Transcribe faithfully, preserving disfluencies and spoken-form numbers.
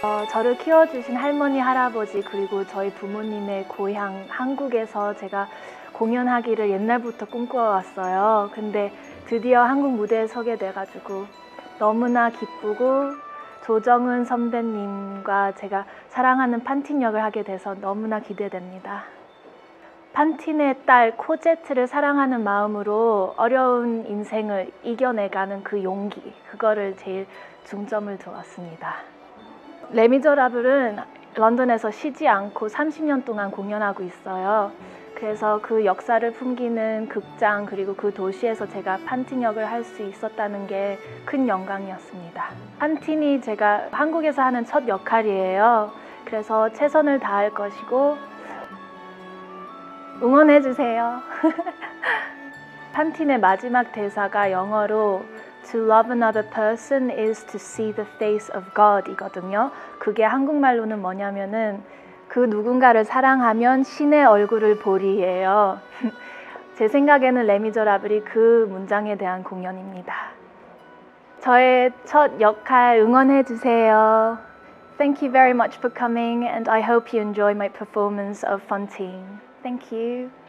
어, 저를 키워주신 할머니, 할아버지 그리고 저희 부모님의 고향 한국에서 제가 공연하기를 옛날부터 꿈꿔왔어요. 근데 드디어 한국 무대에 서게 돼가지고 너무나 기쁘고 조정은 선배님과 제가 사랑하는 판틴 역을 하게 돼서 너무나 기대됩니다. 판틴의 딸 코제트를 사랑하는 마음으로 어려운 인생을 이겨내가는 그 용기, 그거를 제일 중점을 두었습니다. 레미제라블은 런던에서 쉬지 않고 삼십 년 동안 공연하고 있어요. 그래서 그 역사를 풍기는 극장 그리고 그 도시에서 제가 판틴 역을 할 수 있었다는 게 큰 영광이었습니다. 판틴이 제가 한국에서 하는 첫 역할이에요. 그래서 최선을 다할 것이고 응원해주세요. 판틴의 마지막 대사가 영어로 To love another person is to see the face of God 이거든요. 그게 한국말로는 뭐냐면은 그 누군가를 사랑하면 신의 얼굴을 보리예요. 제 생각에는 레미제라블이 그 문장에 대한 공연입니다. 저의 첫 역할 응원해주세요. Thank you very much for coming and I hope you enjoy my performance of Fantine. Thank you.